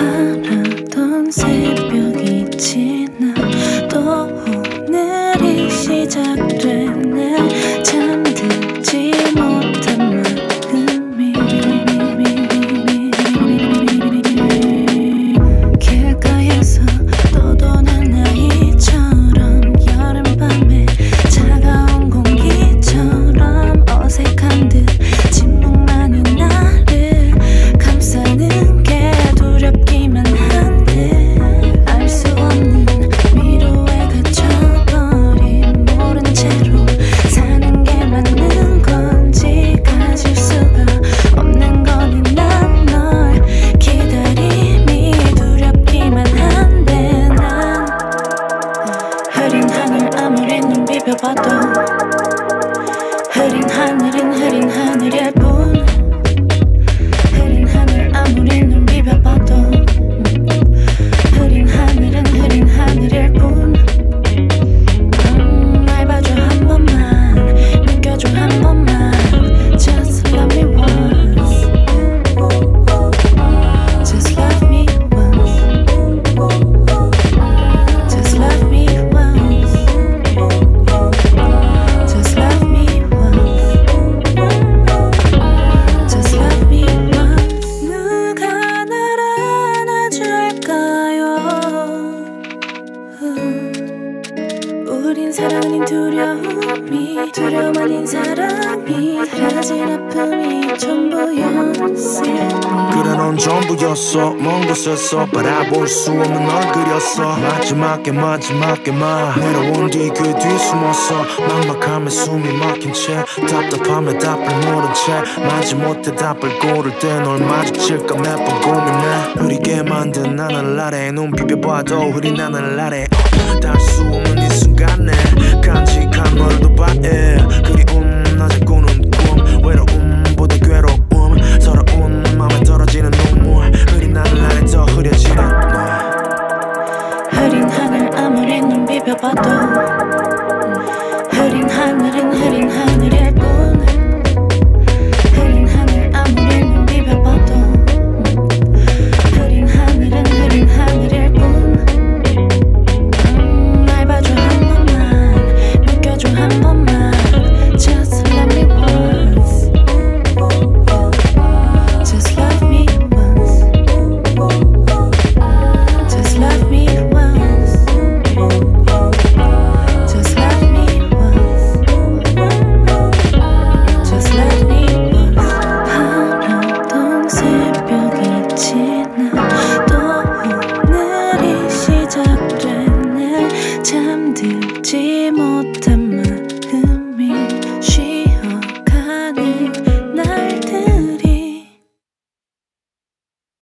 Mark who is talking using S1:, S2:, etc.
S1: 바라던 새벽이 지나 또 오늘이 시작되네. 잠들지 못한 마음이 길가에서 떠도는 아이처럼 여름밤에 차가운 공기처럼 어색한 듯 침묵 많은 나를 감싸는 게 두렵기만 한데 알 수 없는 미로에 갇혀버린 모른 채로 사는 게 맞는 건지 가질 수가 없는 거니 난 널 기다림이 두렵기만 한데 난 흐린 하늘 아무리 눈 비벼봐도 흐린 하늘은 흐린 하늘일 뿐. 흐린 하늘 아무리 눈 비벼봐도 흐린 하늘은 흐린 하늘일 뿐. 날 봐줘 한 번만 느껴줘 한 번만 Just love me once Just love me once Just love me once Just love me once Just love me once 누가 날 안아줄까요? 우린 사랑인 두려움이 두려움 아닌 사랑이 사라진 아픔이 전부였을
S2: 그래 넌 전부였어. 먼 곳에서 바라볼 수 없는 널 그렸어. 마지막에 내려온 뒤 그 뒤 숨었어. 막막함에 숨이 막힌 채 답답함에 답을 모른 채 마지못해 답을 고를 때 널 마주칠까 매번 고민해. 흐리게 만든 하늘 아래 눈 비벼봐도 흐린 하늘 아래 닿을 수 없는 이 순간에 간직한 너를 바래. 그리움 낮에 꾸는 꿈 외로움보다 괴로움 서러운 맘에 떨어지는 눈물 흐린 하늘 아래 더 흐려지는 너.
S1: 흐린 하늘 아무리 눈 비벼봐도 흐린 하늘은 흐린 하늘일 뿐. 흐린 하늘 아무리 눈 비벼봐도 흐린 하늘은 흐린 하늘일 뿐. 날 봐줘 한 번만 느껴줘 한 번만 Just love me once Just love me once Just love me once Just love me once Just love me once 바라던 새벽이 지나 또 오늘이 시작돼